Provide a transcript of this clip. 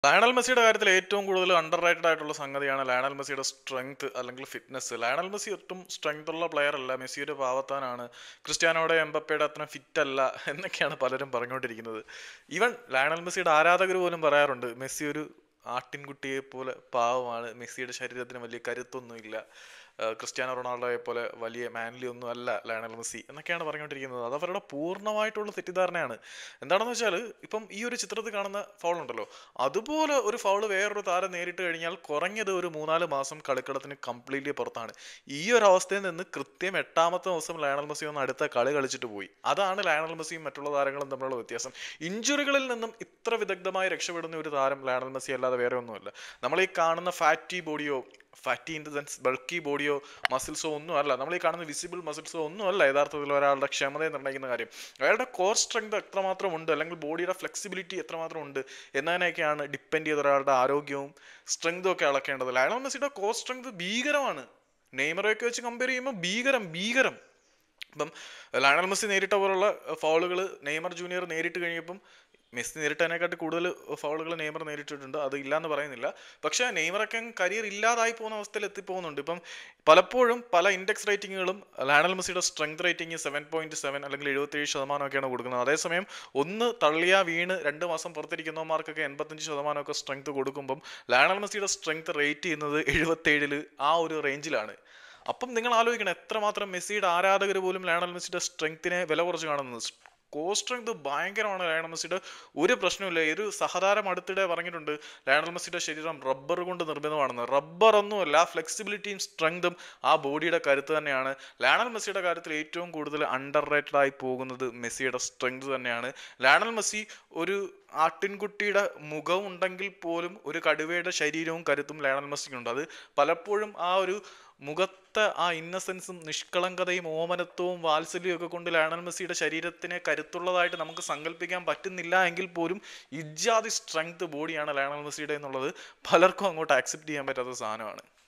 Lionel മെസ്സിയുടെ കാര്യത്തിൽ ഏറ്റവും കൂടുതൽ അണ്ടർ റേറ്റഡ് ആയിട്ടുള്ള സംഗതിയാണ് ലയണൽ മെസ്സിയുടെ സ്ട്രെങ്ത് അല്ലെങ്കിൽ ഫിറ്റ്നസ്. ലയണൽ മെസ്സി ഒട്ടും സ്ട്രെങ്ത് ഉള്ള പ്ലെയർ അല്ല, മെസ്സി ഒരു പാവത്താനാണ്, ക്രിസ്ത്യാനോയുടെ എംബപ്പയുടെ അത്ര ഫിറ്റ് അല്ല എന്നൊക്കെയാണ് പലരും പറഞ്ഞുകൊണ്ടിരിക്കുന്നത്. ഈവൻ ലയണൽ മെസ്സിയുടെ ആരാധകർ പോലും പറയാറുണ്ട് മെസ്സി ഒരു ആട്ടിൻകുട്ടിയെ പോലെ പാവമാണ്, മെസ്സിയുടെ ശരീരത്തിന് വലിയ കരുത്തൊന്നുമില്ല, ക്രിസ്ത്യാനോ റൊണാൾഡോയെ പോലെ വലിയ മാൻലി ഒന്നും അല്ല ലയണൽ മെസ്സി എന്നൊക്കെയാണ് പറഞ്ഞുകൊണ്ടിരിക്കുന്നത്. അത് അവരുടെ പൂർണ്ണമായിട്ടുള്ള തെറ്റിദ്ധാരണയാണ്. എന്താണെന്ന് വെച്ചാൽ ഇപ്പം ഈ ഒരു ചിത്രത്തിൽ കാണുന്ന ഫൗൾ ഉണ്ടല്ലോ, അതുപോലെ ഒരു ഫൗള് വേറൊരു താരം നേരിട്ട് കഴിഞ്ഞാൽ കുറഞ്ഞത് ഒരു 3-4 മാസം കളിക്കളത്തിന് കംപ്ലീറ്റ്ലി പുറത്താണ്. ഈ ഒരു അവസ്ഥയിൽ നിന്ന് കൃത്യം 8ാമത്തെ ദിവസം ലയണൽ മെസ്സി ഒന്ന് അടുത്ത കളി കളിച്ചിട്ട് പോയി. അതാണ് ലയണൽ മെസ്സിയും മറ്റുള്ള താരങ്ങളും തമ്മിലുള്ള വ്യത്യാസം. ഇഞ്ചുറികളിൽ നിന്നും ഇത്ര വിദഗ്ധമായി രക്ഷപ്പെടുന്ന ഒരു താരം ലയണൽ മെസ്സി അല്ലാതെ വേറെ ഒന്നുമല്ല. നമ്മൾ ഈ കാണുന്ന fatty in the sense bulky ബോഡിയോ മസിൽസോ ഒന്നും അല്ല, നമ്മൾ ഈ കാണുന്ന വിസിബിൾ മസിൽസോ ഒന്നും അല്ല യഥാർത്ഥത്തിൽ ഒരാളുടെ ക്ഷമതയെ നിർണ്ണയിക്കുന്ന കാര്യം. അയാളുടെ കോർ സ്ട്രെങ്ത് എത്രമാത്രം ഉണ്ട്, അല്ലെങ്കിൽ ബോഡിയുടെ ഫ്ലെക്സിബിലിറ്റി എത്രമാത്രം ഉണ്ട് എന്നതിനൊക്കെയാണ് ഡിപ്പെൻഡ് ചെയ്ത ഒരാളുടെ ആരോഗ്യവും സ്ട്രെങ്തും ഒക്കെ അളക്കേണ്ടത്. ലയണൽ മെസ്സിയുടെ കോർ സ്ട്രെങ്ത് ഭീകരമാണ്. നെയ്മറൊക്കെ വെച്ച് കമ്പയർ ചെയ്യുമ്പോൾ ഭീകരം. ഇപ്പം ലയണൽ മെസ്സി നേരിട്ട പോലുള്ള ഫൗളുകൾ നെയ്മർ ജൂനിയർ നേരിട്ട് കഴിഞ്ഞപ്പം മെസ്സി നേരിട്ടതിനെക്കാട്ടി കൂടുതൽ ഫൗളുകൾ നെയ്മർ നേരിട്ടിട്ടുണ്ട്, അത് ഇല്ലയെന്ന് പറയുന്നില്ല. പക്ഷേ നെയ്മറൊക്കെ കരിയർ ഇല്ലാതായി പോകുന്ന അവസ്ഥയിൽ എത്തിപ്പോകുന്നുണ്ട്. ഇപ്പം പലപ്പോഴും പല ഇൻഡെക്സ് റേറ്റിങ്ങുകളും ലയണൽ മെസ്സിയുടെ സ്ട്രെങ്ത് റേറ്റിംഗ് 7.7 അല്ലെങ്കിൽ 77% കൊടുക്കുന്നത്. അതേസമയം ഒന്ന് തള്ളിയാ വീണ് 2 മാസം പുറത്തിരിക്കുന്നവന്മാർക്കൊക്കെ 85% സ്ട്രെങ്ത് കൊടുക്കുമ്പം ലയണൽ മെസ്സിയുടെ സ്ട്രെങ്ത് റേറ്റ് ചെയ്യുന്നത് 77 ആ ഒരു റേഞ്ചിലാണ്. അപ്പം നിങ്ങൾ ആലോചിക്കണം എത്രമാത്രം മെസ്സിയുടെ ആരാധകർ പോലും ലയണൽ മെസ്സിയുടെ സ്ട്രെങ്ത്തിനെ വില കുറച്ച് കാണുന്നത്. കോർ സ്ട്രെങ്ത് ഭയങ്കരമാണ് ലയണൽ മെസ്സിയുടെ, ഒരു പ്രശ്നമില്ല. ഒരു സഹതാരം അടുത്തിടെ പറഞ്ഞിട്ടുണ്ട് ലയണൽ മെസ്സിയുടെ ശരീരം റബ്ബർ കൊണ്ട് നിർമ്മിതമാണെന്ന്. റബ്ബർ ഒന്നുമല്ല, ഫ്ലെക്സിബിലിറ്റിയും സ്ട്രെങ്തും ആ ബോഡിയുടെ കരുത്ത് തന്നെയാണ്. ലയണൽ മെസ്സിയുടെ കാര്യത്തിൽ ഏറ്റവും കൂടുതൽ അണ്ടർ റേറ്റഡ് ആയി പോകുന്നത് മെസ്സിയുടെ സ്ട്രെങ്ത് തന്നെയാണ്. ലയണൽ മെസ്സി ഒരു ആട്ടിൻകുട്ടിയുടെ മുഖം ഉണ്ടെങ്കിൽ പോലും ഒരു കടുവയുടെ ശരീരവും കരുത്തും ലയണൽ മെസ്സിക്കുണ്ട്. അത് പലപ്പോഴും ആ ഒരു മുഖത്തെ ആ ഇന്നസെൻസും നിഷ്കളങ്കതയും ഓമനത്വവും വാത്സല്യവും ഒക്കെ കൊണ്ട് ലയണൽ മെസ്സിയുടെ ശരീരത്തിനെ കരുത്തുള്ളതായിട്ട് നമുക്ക് സങ്കല്പിക്കാൻ പറ്റുന്നില്ല എങ്കിൽ പോലും ഇജാതി സ്ട്രെങ്ത് ബോഡിയാണ് ലയണൽ മെസ്സിയുടെ എന്നുള്ളത് പലർക്കും അങ്ങോട്ട് ആക്സെപ്റ്റ് ചെയ്യാൻ പറ്റാത്ത സാധനമാണ്.